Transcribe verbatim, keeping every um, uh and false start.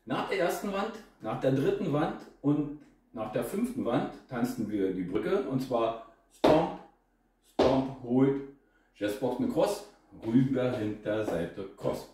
Nach der ersten Wand, nach der dritten Wand und nach der fünften Wand tanzten wir die Brücke, und zwar Stomp, Stomp, holt, Jazzbox mit Cross, rüber, hinter, Seite, Cross.